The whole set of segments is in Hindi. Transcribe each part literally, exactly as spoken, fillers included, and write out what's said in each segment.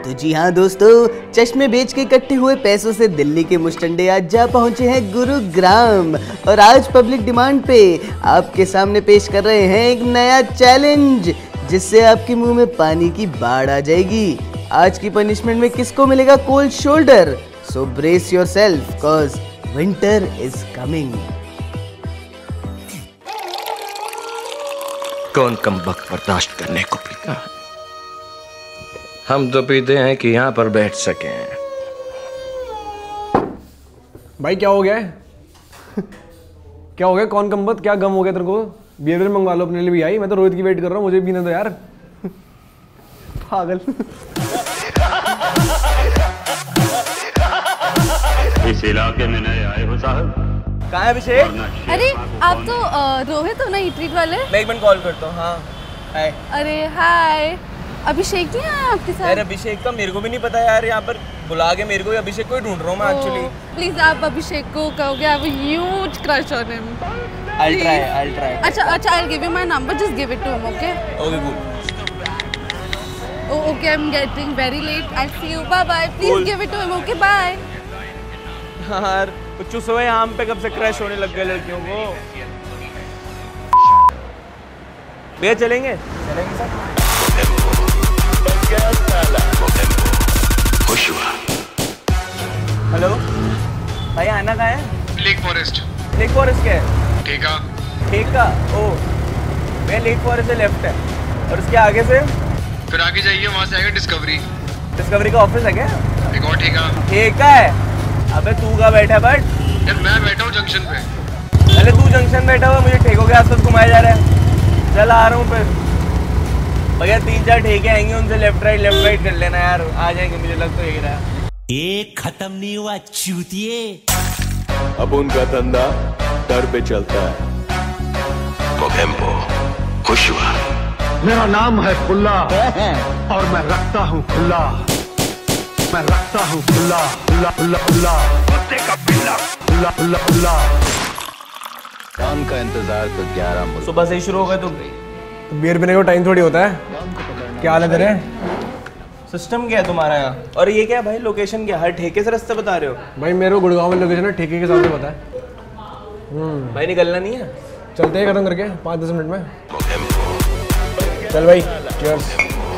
तो जी हाँ दोस्तों, चश्मे बेच के इकट्ठे हुए पैसों से दिल्ली के मुस्टंडे आज जा पहुंचे हैं गुरुग्राम और आज पब्लिक डिमांड पे आपके सामने पेश कर रहे हैं एक नया चैलेंज जिससे आपके मुंह में पानी की बाढ़ आ जाएगी। आज की पनिशमेंट में किसको मिलेगा cold shoulder? So brace yourself cause winter is coming. कौन कम वक्त बर्दाश्त करने को पीता है? हम तो पीते हैं कि यहाँ पर बैठ सके। भाई क्या हो गया है? क्या हो गया? कौन कम वक्त? क्या गम हो गया तेरे को? बियर बियर मंगवा लो अपने लिए भी। आई मैं तो रोहित की वेट कर रहा हूँ, मुझे पीने दो यार। पागल। इस इलाके में नए आए हो साहब? कहाँ है अभिषेक? अरे आप तो रोहित हो ना ईटरीट वाले? मैं एक मिनट कॉल करता हूँ। हाँ हाय। अरे हाय। अभिषेक नहीं आया आपके साथ? यार अभिषेक का मेरे को भी नहीं पता यार, यहाँ पर बुला के मेरे को अभिषेक को ही ढूंढ रहा हूँ मैं एक्चुअली। प्लीज आप अभिषेक को कहोगे I have a huge crush on him. I'll try, I'll try. अच्छा अच्छा I'll give you my number, just give it to him, okay? Okay, cool. Oh, okay, I'm getting very late. I'll see you. Bye bye. Please cool. Give it to him, okay? Bye. यार कुछ सुबह यहाँ पे कब से क्रश होने लग गए लड़कियों को। भैया चलेंगे? चलेंगे सर। हेलो भाई, आना कहाँ है? Lake forest. लेक फॉरेस्ट क्या है? ठेका। ठेका? ओ भैया लेक फॉरेस्ट से लेफ्ट है और उसके आगे से फिर आगे जाइए, वहाँ से आएगा डिस्कवरी। डिस्कवरी का ऑफिस है क्या? एक और ठेका। ठेका है? अबे तू कहाँ बैठा है? बट यार मैं बैठा हूँ जंक्शन पे। पहले तू जंक्शन बैठा हुआ, मुझे ठेकों के आसपास घुमाया जा रहा है। चल आ रहा हूँ फिर। भैया तीन चार ठेके आएंगे, उनसे लेफ्ट राइट लेफ्ट राइट कर लेना यार, आ जाएंगे। मुझे लग तो यही रहा है। एक खत्म नहीं हुआ चूतिए। अब उनका धंधा दर पे चलता है। मोगेम्बो खुश हुआ। मेरा नाम है खुल्ला और मैं रखता हूँ खुला। मैं रखता हूँ खुला खुला खुला खुला खुला खुला खुला। काम का इंतजार तो ग्यारह सुबह से ही शुरू हो गए तो बियर पीने का टाइम थोड़ी होता है। क्या हाल है तेरे? सिस्टम क्या है तुम्हारा यहाँ? और ये क्या है भाई, लोकेशन क्या? हर ठेके से रास्ता बता रहे हो? भाई मेरे को गुड़गांव में लोकेशन है, ठेके के साथ में पता है। भाई निकलना नहीं है? चलते हैं खत्म करके पाँच दस मिनट में। चल भाई चीयर्स।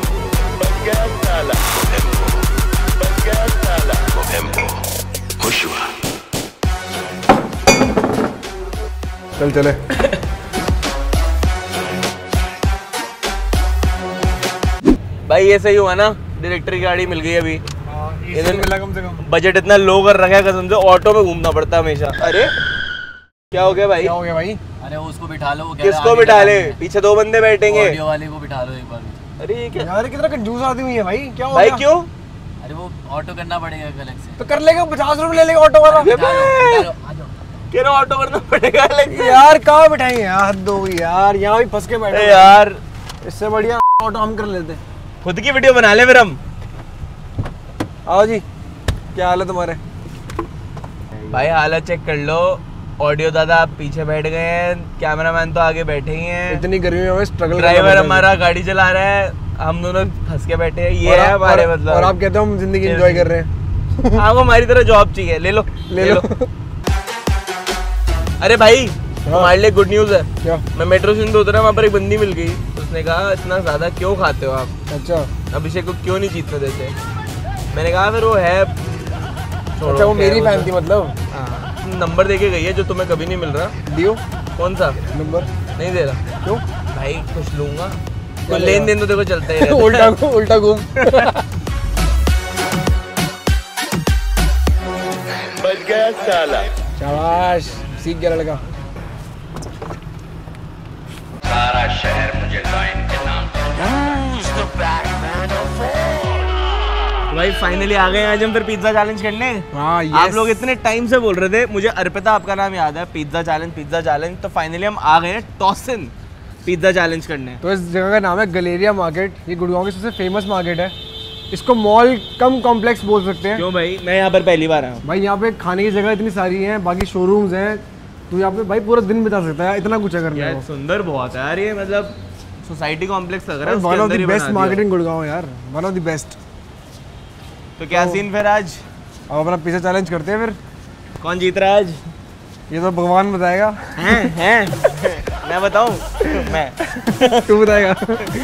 खुश हुआ। चल चले। भाई ये सही हुआ ना, डायरेक्टर की गाड़ी मिल गई अभी। मिला कम से कम। बजट इतना लो कर रखा है कसम से, ऑटो में घूमना पड़ता है हमेशा। अरे क्या हो गया भाई? क्या हो गया भाई? अरे वो उसको बिठा लो। वो किसको बिठा ले? पीछे दो बंदे बैठेंगे। ऑडियो वाले को बिठा लो एक बार। अरे ये क्या यार, कितना कंजूस आदमी हुई है भाई। क्या हो भाई गया? क्यों? अरे वो ऑटो करना पड़ेगा अलग से। तो कर लेगा, पचास रुपए ले लेगा ऑटो वाला। कह रहा ऑटो करना पड़ेगा अलग से। यार कहाँ बिठाएंगे यार? हद हो गई यार, यहाँ भी फंस के बैठे यार। इससे बढ़िया ऑटो हम कर लेते। खुद की वीडियो बना ले फिर हम। आओ जी, क्या हाल है तुम्हारे? भाई हालत चेक कर लो। ऑडियो दादा आप पीछे बैठ गए हैं, कैमरामैन तो आगे बैठे ही हैं। इतनी गर्मी में हमें स्ट्रगल। ड्राइवर हमारा गाड़ी चला रहा है, हम दोनों फंस के बैठे हैं। ये है हमारे मतलब। और आप कहते हो हम जिंदगी एंजॉय कर रहे हैं। आपको हमारी तरह जॉब चाहिए, ले लो ले लो। अरे भाई तुम्हारे लिए गुड न्यूज है। क्या? मैं मेट्रो स्टेशन पे उतरा, वहाँ पर एक बंदी मिल गई। उसने कहा इतना ज्यादा क्यों खाते हो आप? अच्छा। अभिषेक को क्यों नहीं जीतने देते? मैंने कहा फिर वो है। अच्छा वो मेरी फैन थी मतलब? नंबर देके गई है जो तुम्हें कभी नहीं मिल रहा। दियो। कौन सा नंबर? नहीं दे रहा। क्यों? भाई कुछ लूंगा तो लेन देन तो देखो चलता ही उल्टा उल्टा घूम। बच गया साला। शाबाश, सीख गया लड़का। सारा शहर मुझे लाइन के नाम भाई फाइनली आ गए आज हम फिर पिज्जा चैलेंज करने। हाँ, आप लोग इतने टाइम से बोल रहे थे, मुझे अर्पिता आपका नाम याद है, पिज्जा चैलेंज पिज्जा चैलेंज। तो फाइनली हम आ गए हैं टॉसिन पिज्जा चैलेंज करने। तो इस जगह का नाम है गलेरिया मार्केट। ये गुड़गांव की सबसे फेमस मार्केट है। इसको मॉल कम कॉम्प्लेक्स बोल सकते हैं। क्यों भाई? मैं यहाँ पर पहली बार आया हूँ। भाई यहाँ पे खाने की जगह इतनी सारी है, बाकी शोरूम्स हैं, तो यहाँ पे भाई पूरा दिन बिता सकता है, इतना कुछ है करने को। सुंदर बहुत है यार ये, मतलब सोसाइटी कॉम्प्लेक्स लग रहा है। One of the best market in Gurgaon यार, वन ऑफ द बेस्ट। तो क्या सीन फिर आज? अब अपना पिज़्ज़ा चैलेंज करते हैं फिर। कौन जीत रहा है आज? ये तो भगवान बताएगा। हैं हैं मैं बताऊं? मैं तू बताएगा।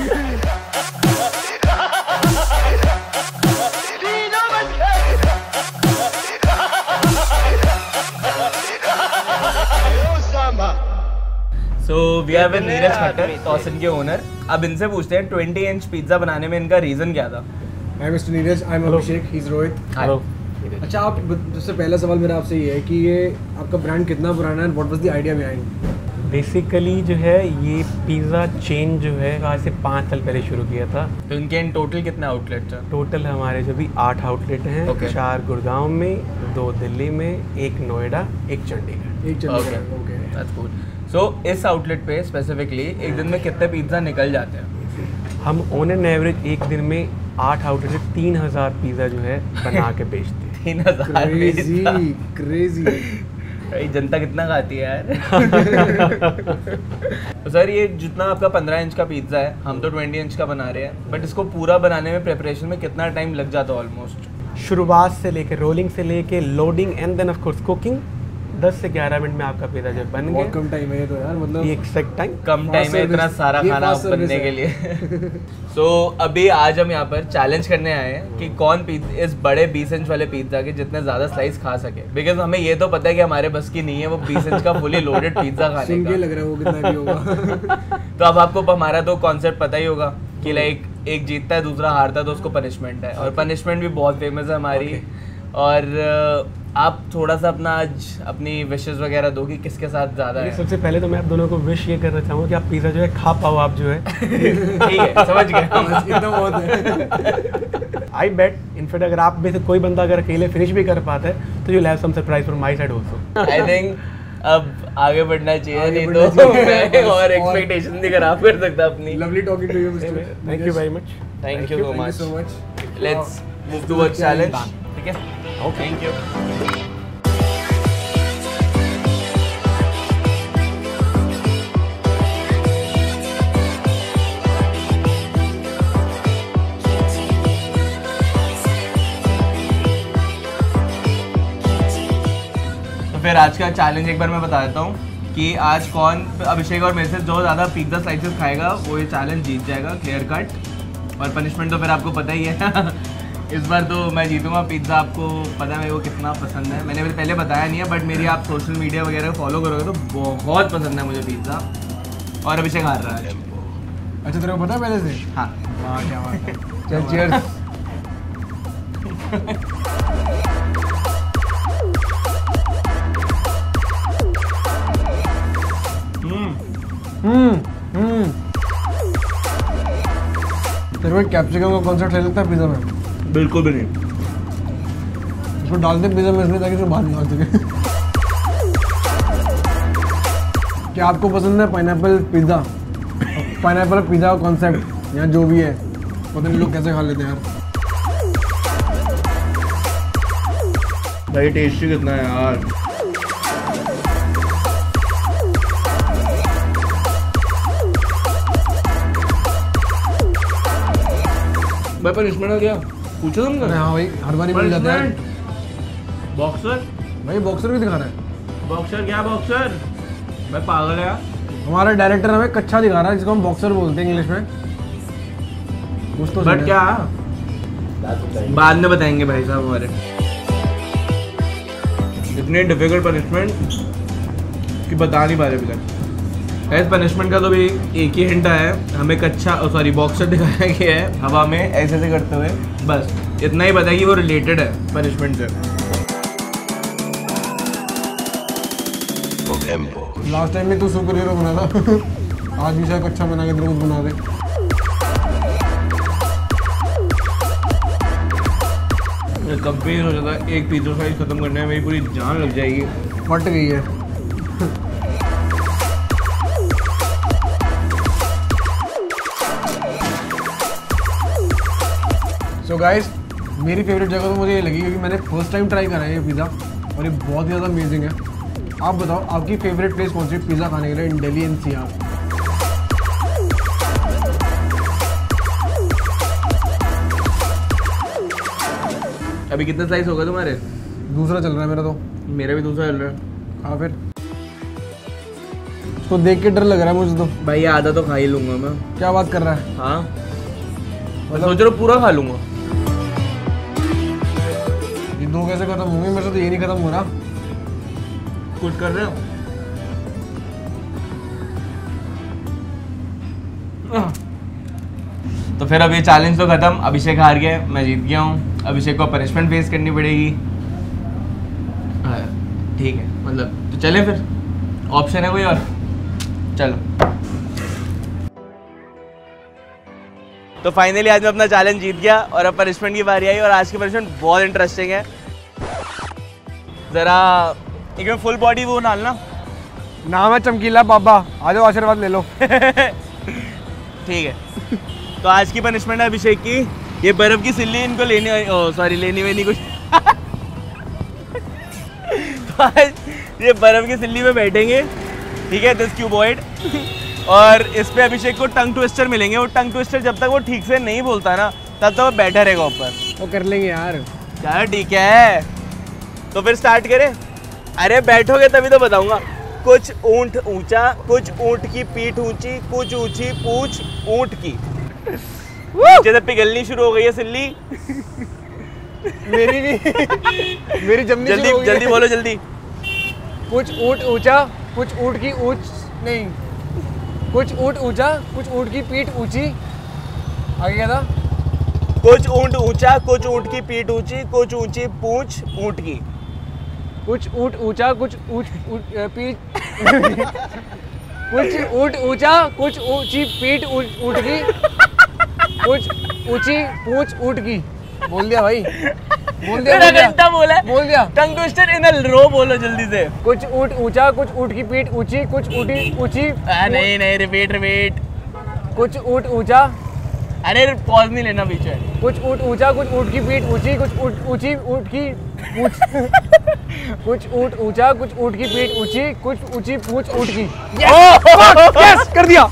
So we have with Neeraj Khattar, Tossin के ओनर। अब इनसे पूछते हैं ट्वेंटी इंच पिज्जा बनाने में इनका रीजन क्या था? I am mister Neeraj, I am Abhishek, he is Rohit. Hello. अच्छा, आप सबसे पहला सवाल मेरा आपसे ये है कि ये आपका ब्रांड कितना पुराना है, what was the idea behind? Basically जो है ये पिज़्ज़ा चेन जो है आज से पाँच साल पहले शुरू किया था। तो इनके इन टोटल कितने आउटलेट हैं? टोटल हमारे जो भी आठ आउटलेट हैं। okay. चार गुड़गांव में, दो दिल्ली में, एक नोएडा, एक चंडीगढ़। एक Chandigarh. Okay, that's cool. So इस आउटलेट पे स्पेसिफिकली एक दिन में कितने पिज़्ज़ा निकल जाते हैं? हम ऑन एन एवरेज एक दिन में आठ आउटलेट से तीन हज़ार पिज़्ज़ा जो है बना के बेचते हैं। तीन हजार क्रेजी क्रेजी। जनता कितना खाती है यार। तो सर ये जितना आपका पंद्रह इंच का पिज्जा है, हम तो ट्वेंटी इंच का बना रहे हैं, बट इसको पूरा बनाने में प्रिपरेशन में कितना टाइम लग जाता है ऑलमोस्ट? शुरुआत से लेके रोलिंग से लेके loading and then of course cooking दस से ग्यारह मिनट में आपका पिज़्ज़ा जो बन गया। बहुत कम टाइम है ये तो यार, मतलब ये एक्सैक्ट टाइम कम टाइम है इतना सारा खाना बनने के लिए। सो so, अभी आज हम यहाँ पर चैलेंज करने आए हैं कि कौन इस बड़े बीस इंच वाले पिज्जा के जितने ज्यादा स्लाइस खा सके, बिकॉज हमें ये तो पता है कि हमारे बस की नहीं है वो बीस इंच का फुली लोडेड पिज्जा खाने का। लग रहा है वो कितना भी होगा। तो अब आपको हमारा तो कॉन्सेप्ट पता ही होगा कि लाइक एक जीतता है दूसरा हारता है तो उसको पनिशमेंट है, और पनिशमेंट भी बहुत फेमस है हमारी। और आप थोड़ा सा अपना आज अपनी विशेस वगैरह दो कि किसके साथ ज़्यादा है। सबसे पहले तो मैं आप दोनों को विश ये करना चाहूँगा कि आप पिज़्ज़ा जो है खा पाओ आप जो है। ठीक है, समझ गए। आई बेट इनफैक्ट अगर आप में से कोई बंदा अगर अकेले फिनिश भी कर पाता है तो you have some surprise from my side also. I think अब आगे बढ़ना चाहिए, नहीं तो मैं और एक्सपेक्टेशन नहीं खराब कर सकता अपनी। Lovely talking to you mister. Thank you very much. Thank you so much. Let's move towards challenge. ठीक है, ओके, थैंक यू। तो फिर आज का चैलेंज एक बार मैं बता देता हूँ कि आज कौन अभिषेक और मेरे से जो ज़्यादा पिज्जा स्लाइसेस खाएगा वो ये चैलेंज जीत जाएगा, क्लियर कट। और पनिशमेंट तो फिर आपको पता ही है। इस बार तो मैं जीतूंगा। पिज़्ज़ा आपको पता है मेरे को कितना पसंद है, मैंने पहले बताया नहीं है, बट मेरी आप सोशल मीडिया वगैरह फॉलो करोगे तो बहुत पसंद है मुझे पिज़्ज़ा। और अभिषेक हार रहा है। अच्छा, तेरे को पता है पहले से? हाँ। वाह, क्या बात है। चल चीयर्स। हम्म हम्म तेरे को कैप्सिकम का कॉन्सेप्ट सही लगता है पिज़्ज़ा में? बिल्कुल भी नहीं। इसको डालते पिज़्ज़ा में इसलिए ताकि इसको बाहर निकाल सके। क्या आपको पसंद है पाइनएप्पल पिज़्ज़ा? पाइनएप्पल पिज़्ज़ा का कॉन्सेप्ट या जो भी है, पता नहीं लोग कैसे खा लेते हैं यार। भाई टेस्टी कितना है यार। भाई पनिशमेंट हो गया, पूछो तुमने? हाँ भाई, हर बार ही मिल जाता है। बॉक्सर भाई बॉक्सर भी दिखा रहा है। बॉक्सर क्या बॉक्सर? भाई पागल है। हमारा डायरेक्टर हमें कच्चा दिखा रहा है जिसको हम बॉक्सर बोलते हैं इंग्लिश में। कुछ तो बट क्या बाद में बताएंगे भाई साहब हमारे। इतनी डिफिकल्ट पनिशमेंट कि बता नहीं पा रहे अभी तक। इस पनिशमेंट का तो भी एक ही हिंट है, हमें कच्चा सॉरी बॉक्सर दिखाया गया है हवा में ऐसे ऐसे करते हुए, बस इतना ही पता है कि वो रिलेटेड है पनिशमेंट से। लास्ट टाइम में तू सुपर हीरो बना था। आज भी शायद अच्छा बना के तेरे को बना दे। कंपेयर हो जाता है, एक पिज्जा साइज खत्म करने में मेरी पूरी जान लग जाएगी। फट गई है। सो so गाइस, मेरी फेवरेट जगह तो मुझे ये लगी क्योंकि मैंने फर्स्ट टाइम ट्राई करा है ये पिज़्ज़ा और ये बहुत ही ज़्यादा अमेजिंग है। आप बताओ आपकी फेवरेट प्लेस कौन सी पिज़्ज़ा खाने के लिए in Delhi N C R? अभी कितने स्लाइस हो गए तुम्हारे? दूसरा चल रहा है मेरा तो। मेरा भी दूसरा चल रहा है। हाँ फिर उसको देख के डर लग रहा है मुझे तो। भाई आधा तो खा ही लूंगा मैं। क्या बात कर रहा है? हाँ मैं सोच रहा हूँ पूरा खा लूंगा। ये दो कैसे खत्म होंगे? मेरे से तो ये नहीं खत्म हो रहा। कुछ कर रहे हो? तो फिर अब ये चैलेंज तो खत्म। अभिषेक हार गया, मैं जीत गया हूँ। अभिषेक को पनिशमेंट फेस करनी पड़ेगी। ठीक है, मतलब तो चले फिर। ऑप्शन है कोई और? चलो। तो फाइनली आज मैं अपना चैलेंज जीत गया और अब पनिशमेंट की बारी आई। और आज की पनिशमेंट बहुत इंटरेस्टिंग है। जरा एक फुल बॉडी वो डालना। नाम है चमकीला बाबा, आ जाओ आशीर्वाद ले लो। ठीक है। तो आज की पनिशमेंट है अभिषेक की, ये बर्फ की सिल्ली इनको लेनी, ओ सॉरी लेनी वेनी कुछ। तो आज ये बर्फ की सिल्ली में बैठेंगे, ठीक है, दिस क्यूबॉइड। और इस पे अभिषेक को टंग ट्विस्टर मिलेंगे। वो टंग ट्विस्टर जब तक वो ठीक से नहीं बोलता ना तब तक वो बैठा रहेगा ऊपर। वो कर लेंगे यार। क्या ठीक है, तो फिर स्टार्ट करें। अरे बैठोगे तभी तो बताऊंगा। कुछ ऊंट ऊंचा, कुछ ऊंट की पीठ ऊंची, कुछ ऊंची पूछ ऊंट की। नीचे से पिघलनी शुरू हो गई है सिल्ली। मेरी नहीं, मेरी जमनी जल्दी शुरू हो गई जल्दी है। बोलो जल्दी। कुछ ऊंट ऊंचा, कुछ ऊंट की ऊंच नहीं, कुछ ऊंट ऊंचा, कुछ ऊंट की पीठ ऊंची। आगे क्या था? कुछ ऊंट ऊंचा, कुछ ऊंट की पीठ ऊंची, कुछ ऊंची पूंछ ऊंट की। कुछ ऊंट ऊंचा, कुछ ऊंट पीठ कुछ ऊंट ऊंचा, कुछ ऊंची पीठ ऊंट की, कुछ ऊंची पूंछ ऊंट की। बोल दिया भाई, बोल दिया, बोल दिया, बोला बोल दिया। टंग ट्विस्टर इन अ रो बोलो जल्दी से। कुछ ऊंट ऊंचा, कुछ ऊंट की पीठ ऊंची, कुछ ऊंटी ऊंची। नहीं नहीं रिपीट रिपीट। कुछ ऊंट ऊंचा, अरे पॉज नहीं लेना पीछे। कुछ ऊंट ऊंचा, कुछ ऊंट की पीठ ऊंची, कुछ ऊंट ऊंची ऊंट की पूंछ। कुछ ऊंट ऊंचा, कुछ ऊंट की पीठ ऊंची, कुछ ऊंची पूंछ ऊंट की। यस कर दिया।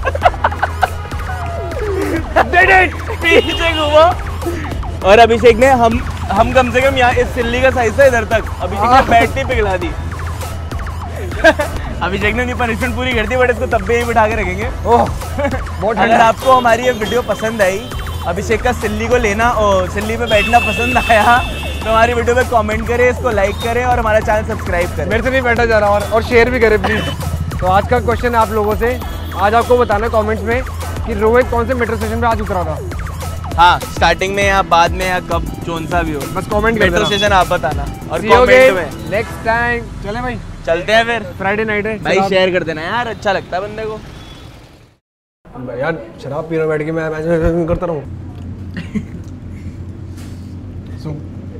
Did it! पीछे घूमो। और अभिषेक ने हम हम कम से कम यहाँ इस सिल्ली का साइज था इधर तक। अभिषेक ने बैठनी पिघला दी। अभिषेक ने अपनी पनिशमेंट पूरी कर दी, बट इसको तब भी यहीं बिठा के रखेंगे। ओह बहुत अगर आपको हमारी ये वीडियो पसंद आई, अभिषेक का सिल्ली को लेना और सिल्ली पे बैठना पसंद आया, तो हमारी वीडियो पे कमेंट करें, इसको लाइक करें और हमारा चैनल सब्सक्राइब करें। मेरे से नहीं बैठा जा रहा, और और शेयर भी करें प्लीज। तो आज का क्वेश्चन आप लोगों से, आज आपको बताना कमेंट्स में कि रोहित कौन से मेट्रो स्टेशन पे आज उतरा था। हाँ, स्टार्टिंग में या बाद में या कब, जोन सा भी हो, बस कमेंट कर मेट्रो स्टेशन आप बताना और See you कमेंट again में। Next time. चले भाई, चलते हैं फिर। फ्राइडे नाइट है भाई शेयर कर देना यार, अच्छा लगता है बंदे को। यार शराब पी रहा बैठ के मैं मैच करता रहूं।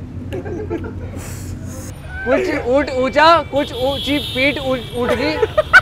कुछ ऊंट ऊंचा, कुछ ऊंची पीठ ऊंट की,